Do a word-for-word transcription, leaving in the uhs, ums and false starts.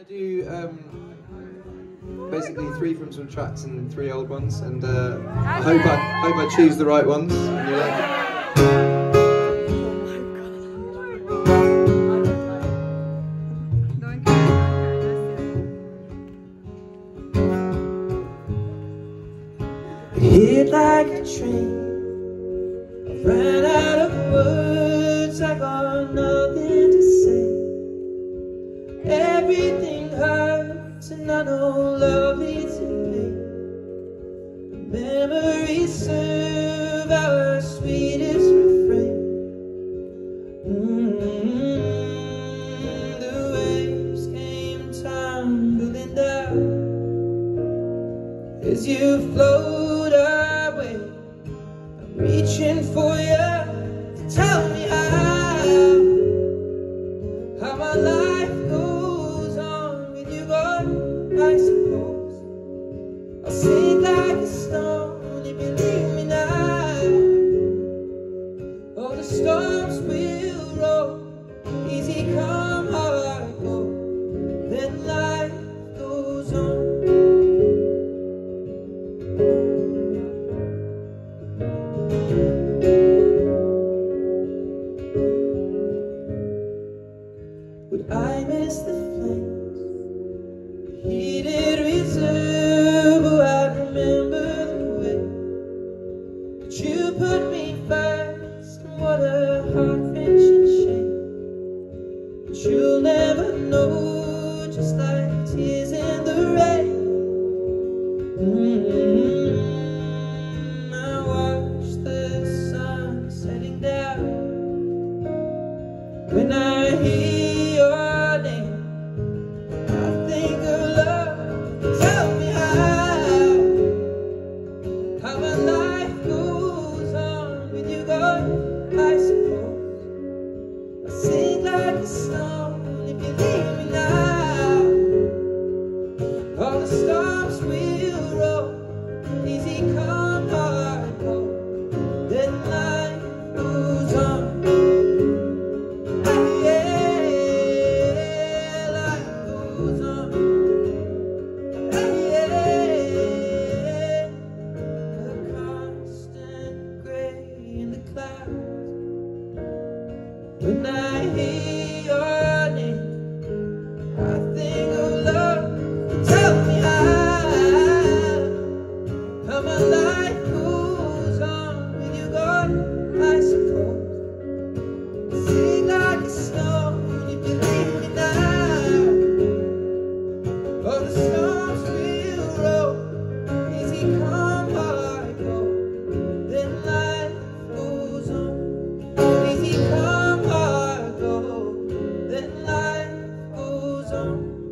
I do um, basically three from some tracks and three old ones, and uh, I hope I hope I choose the right ones. And you like it. Hit like a train, I ran out of words, I got nothing to say. Everything hurts and I know love leads in pain. Memories serve our sweetest refrain. Mm-hmm. The waves came tumbling down as you float away. I'm reaching for you to tell me how, how my life goes on with you gone. I suppose I'll sink like a stone if you leave me now. Oh, the storms will roll, easy come, hard go, then life goes on. Would I miss the flames, the heated reserve? Oh, I remember the way that you put me first, and what a heart-wrenching shame. But you'll never know, just like tears in the rain. Mm-hmm. I watch the sun setting down when I hear your name. I think of love. Tell me how, how my life goes on with you gone. I suppose I'll sink like a stone if you leave me now. All the storms will roll, easy come, hard go, then life goes on. When I hear your name, I think of love. Tell me how, how my life goes on with you gone. I suppose sing like a stone if you leave me now. Oh, the storms will roll, easy come, hard go, then life goes on. Easy come, hard go, then life goes on.